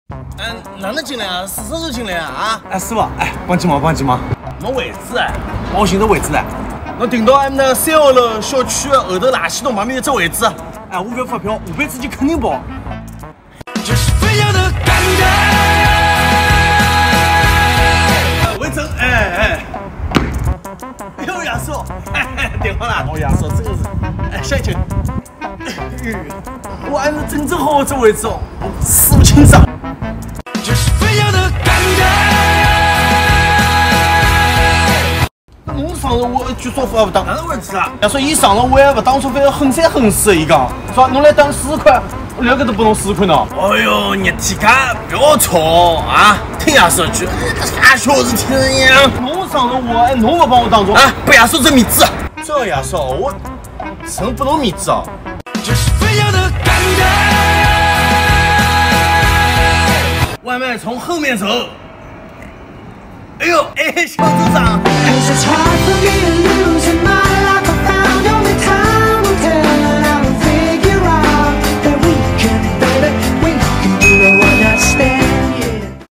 哪能进来啊？是什时候进来啊？ 哎，师傅，哎，帮急忙，帮急忙！ 没位置哎， 我寻着位置呢。 我订到俺们那3号楼小区后头垃圾桶旁边的这位置。 哎，我给发票，500自己肯定包。 这是飞扬的感觉。 魏征，哎，呦亚叔，电话啦，哦亚叔真的是，哎小姐，我按照正好这位置哦，死不清爽。 这是飞扬的感觉。 侬上了我据说不当， 哪个位置啊？ 要说一上了我也不当初非要横三横四一个，说侬来当10块，我那个都不能10块呢。哎呦，你体卡不要吵啊！听亚叔句，啥小事听呀？侬上了我，哎，侬不帮我当中啊？不亚叔这面子，这亚叔我真不能面子啊！ 这是飞扬的感觉。 外卖从后面走。哎呦，哎，小组长。